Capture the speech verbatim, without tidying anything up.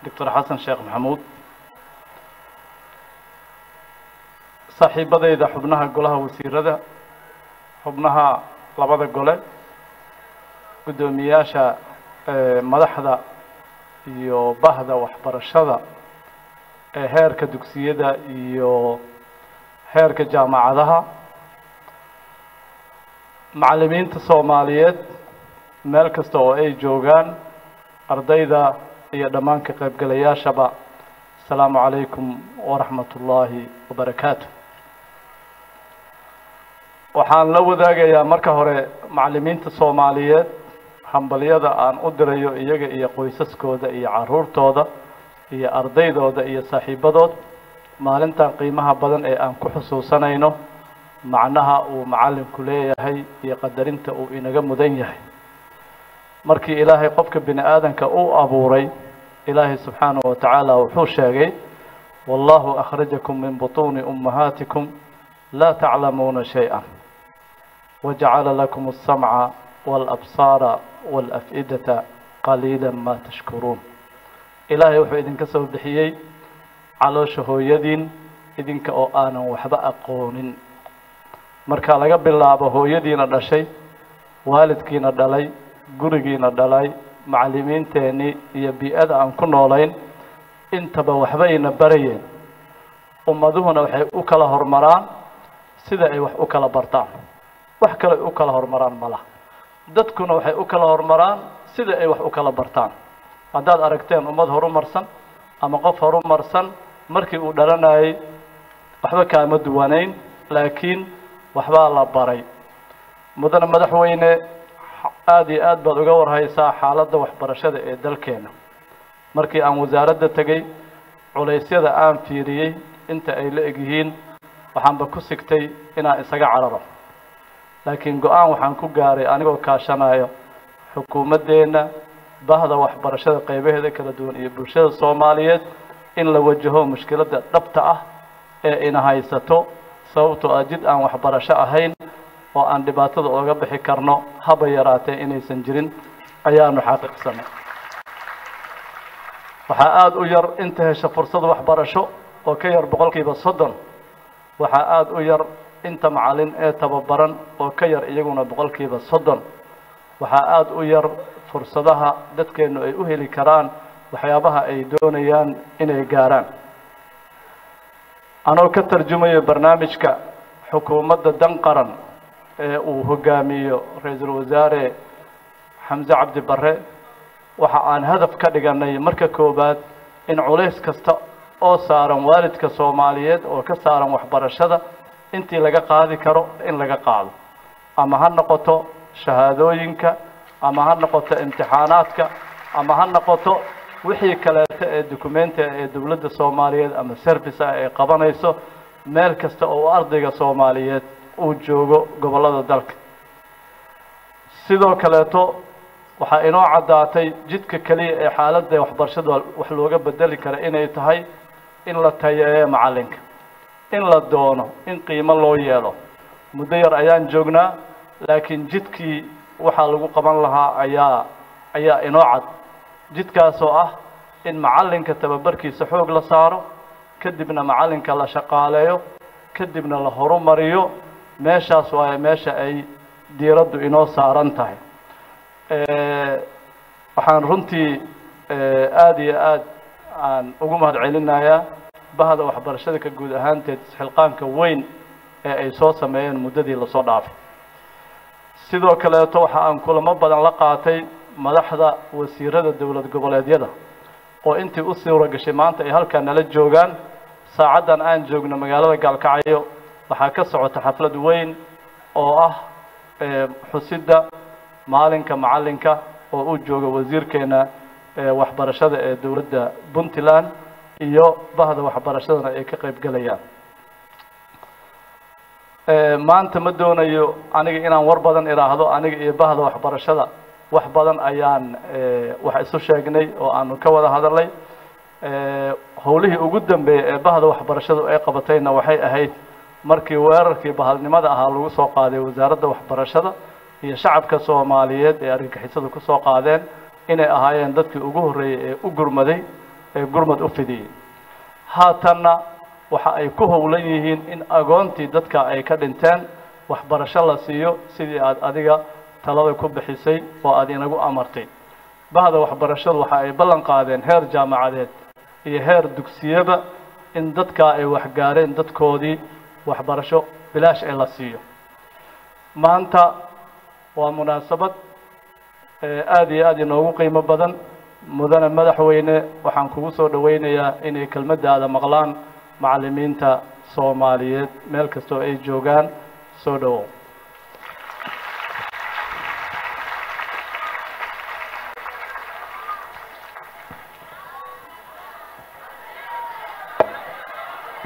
دكتور حسن شيخ محمود صاحبتي حبناها قولها وسيرة حبناها لبضة قولة قدومياشا مدحدة iyo bahda waxbarashada ee heerka dugsiyada iyo heerka jaamacadaha macallimiinta Soomaaliyeed meel kasta oo ay joogaan ardayda iyo dhammaan ka qaybgalayaashaba assalaamu calaykum wa rahmatullaahi wa barakaatuh waxaan la wadaagayaa marka hore macallimiinta Soomaaliyeed hambaliyada aan u dirayo iyaga iyo qoysaskooda iyo caruurtooda iyo ardaydooda iyo saaxiibadood maalintan qiimaha badan ee aan ku xusuusanayno macnaha uu macallinku leeyahay iyo qadarinta uu inaga mudan yahay markii ilaahay qofka bini aadanka uu abuuray ilaahay subxaanahu wa tacaala wuxuu sheegay wallahu akhrajakum min butuuni ummahatikum laa taclamuuna shay-an wajacala lakum as-samca والأبصار والأفئدة قليلا ما تشكرون إلهي وحو إذن كسو بحيي على شهويدين إذن كأو آنا وحبا أقون مركا لغا بالله بهويدين الرشي والدكين الدلي قرقين الدلي معلمين تاني يبيئة أن كنا لين انتبا وحبين بريين أمدوهنا وحي أكلا هرمران سيدا أي وح أكلا برطان وحكلا أكلا هرمران ملا dadkuna waxay u kala hormaraan sida ay wax u kala bartaan haddaad aragteen ummad horumarsan ama qof horumarsan markii uu dhalanayay waxba kaama duwanayn laakiin waxbaa la baray mudana madaxweyne aad iyo aad baad uga warhaysaa xaaladda waxbarashada ee dalkeena markii aan wasaaradda tegay culeysyada aan fiiriyey inta ay la egyihiin waxaanba ku sigtay inaan isaga cararo laakiin go-aan waxaan ku gaaray anigoo kaashanayo xukuumaddeena bahda waxbarashada qaybaheeda kala duwan iyo bulshada Soomaaliyeed in la wajaho mushkiladda dhabta ah ee ina haysato sababtoo ah jid aan waxbarasho ahayn oo aan dhibaatada uga bixi karno haba yaraatee inaysan jirin ayaanu xaqiiqsanay waxaa aad u yar inta hesha fursad waxbarasho oo ka yar boqolkiiba soddon waxaa aad u yar inta macallin ee tababaran oo ka yar iyaguna boqolkiiba soddon waxaa aad u yar fursadaha dadkeenu ay u heli karaan waxyaabaha ay doonayaan inay gaaraan anoo ka tarjumayo barnaamijka xukuumadda dan qaran ee uu hogaamiyo ra-iisul wasaare xamse cabdi barre waxa aan hadaf ka dhiganay marka koobaad in culays kasta oo saaran waalidka Soomaaliyeed oo ka saaran waxbarashada intii laga qaadi karo in laga qaado ama ha noqoto shahaadooyinka ama ha noqoto imtixaanaadka ama ha noqoto wixii kale ee dokumenti ee dawladda Soomaaliyeed ama service ay qabanayso meel kasta oo ardayga Soomaaliyeed uu joogo gobolada dalka sidoo kale to waxa inoo cadaatay jidka kaliya ee xaaladda waxbarashada wax looga bedeli karo inay tahay in la tayeeyo macallinka in la doono in qiimo loo yeelo muddo yar ayaan joognaa laakiin jidkii waxa lagu qaban lahaa ayaa ayaa inoo cad jidkaas oo ah in macallinka tababarkiisa xoog la saaro kadibna macallinka la shaqaaleeyo kadibna la horumariyo meeshaas waa meesha ay diiraddu inoo saaran tahay ee waxaan runtii aad iyo aad aan ugu mahad celinayaa bahda waxbarashada ka guud ahaanteed xilqaanka weyn ee ay soo sameeyeen muddadii la soo dhaafay sidoo kale to waxa aan kulamo badan la qaatay madaxda wasiirada dawlad goboleedyada oo intii u soo gashay maanta ay halka nala joogaan saacadan aan joogno magaalada Gaalkacyo waxa ka socota xaflad weyn oo ah xusidda maalinka macallinka oo uu joogo wasiirkeena waxbarashada ee dawladda Puntland iyo bahda waxbarashadana ay ka qayb galayaan ee maanta ma doonayo aniga inaan war badan iraahdo aniga iyo bahda waxbarashada wax badan ayaan wax isu sheegnay oo aanu ka wada hadalay ee howlihii ugu dambeeyay ee bahda waxbarashadu ay qabatayna waxay ahayd markii weerarkii bahalnimada ahaa lagu soo qaaday wasaaradda waxbarashada iyo shacabka Soomaaliyeed ee argagixisada ku soo qaadeen inay ahaayeen dadkii ugu horeeyay ee u gurmaday ee gurmad u fidiyey haatanna waxa ay ku howlan yihiin in agoontii dadka ay ka dhinteen waxbarasho la siiyo sidii aad adiga talada ku bixisay oo aad inagu amartay bahda waxbarashadu waxa ay ballan qaadeen heer jaamacadeed iyo heer dugsiyada in dadka ay wax gaareen dadkoodii waxbarasho bilaash ee la siiyo maanta waa munaasabad aad iyo aad inoogu qiimo badan mudane madaxweyne waxaan kugu soo dhaweynayaa inay kelmadaada maqlaan macallimiinta Soomaaliyeed meel kasta oo ay joogaan soo dhawow